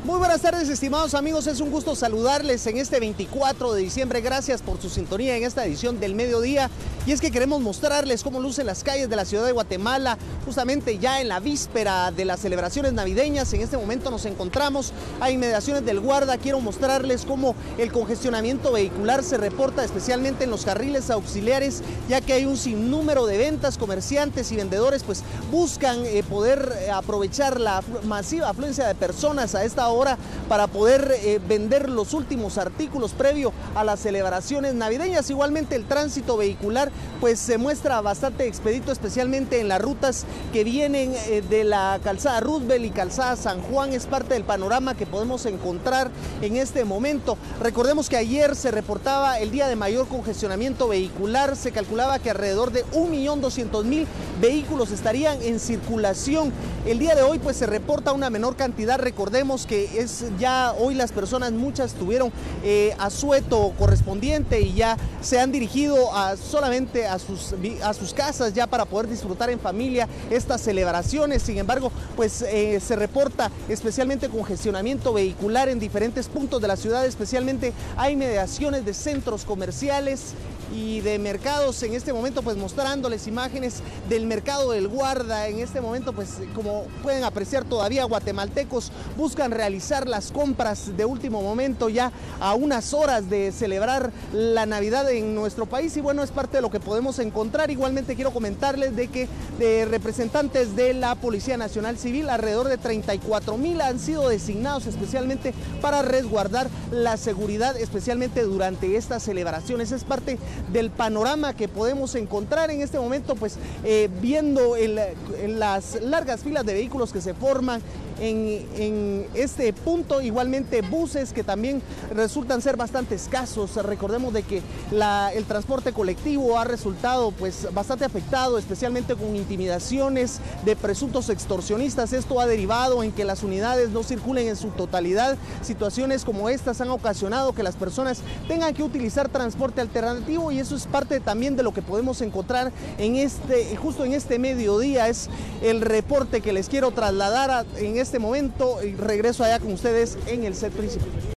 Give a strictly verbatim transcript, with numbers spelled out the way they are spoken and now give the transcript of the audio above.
Muy buenas tardes, estimados amigos, es un gusto saludarles en este veinticuatro de diciembre. Gracias por su sintonía en esta edición del mediodía. Y es que queremos mostrarles cómo lucen las calles de la ciudad de Guatemala, justamente ya en la víspera de las celebraciones navideñas. En este momento nos encontramos a inmediaciones del Guarda. Quiero mostrarles cómo el congestionamiento vehicular se reporta especialmente en los carriles auxiliares, ya que hay un sinnúmero de ventas, comerciantes y vendedores pues buscan eh, poder eh, aprovechar la masiva afluencia de personas a esta hora para poder eh, vender los últimos artículos previo a las celebraciones navideñas. Igualmente el tránsito vehicular pues se muestra bastante expedito, especialmente en las rutas que vienen eh, de la calzada Roosevelt y calzada San Juan. Es parte del panorama que podemos encontrar en este momento. Recordemos que ayer se reportaba el día de mayor congestionamiento vehicular. Se calculaba que alrededor de un millón doscientos mil vehículos estarían en circulación. El día de hoy pues se reporta una menor cantidad. Recordemos que es ya hoy las personas, muchas tuvieron eh, asueto correspondiente y ya se han dirigido a, solamente a sus, a sus casas ya para poder disfrutar en familia estas celebraciones. Sin embargo, pues eh, se reporta especialmente congestionamiento vehicular en diferentes puntos de la ciudad, especialmente hay mediaciones de centros comerciales y de mercados. En este momento pues mostrándoles imágenes del mercado del Guarda. En este momento pues como pueden apreciar todavía guatemaltecos buscan realizar las compras de último momento ya a unas horas de celebrar la Navidad en nuestro país, y bueno, es parte de lo que podemos encontrar. Igualmente quiero comentarles de que de representantes de la Policía Nacional Civil, alrededor de treinta y cuatro mil han sido designados especialmente para resguardar la seguridad, especialmente durante estas celebraciones. Es parte del panorama que podemos encontrar en este momento, pues eh, viendo el, el, las largas filas de vehículos que se forman en, en este punto. Igualmente buses que también resultan ser bastante escasos. Recordemos de que la, el transporte colectivo ha resultado pues bastante afectado, especialmente con intimidaciones de presuntos extorsionistas. Esto ha derivado en que las unidades no circulen en su totalidad. Situaciones como estas han ocasionado que las personas tengan que utilizar transporte alternativo, y eso es parte también de lo que podemos encontrar en este, justo en este mediodía. Es el reporte que les quiero trasladar a, en este momento, y regreso allá con ustedes en el set principal.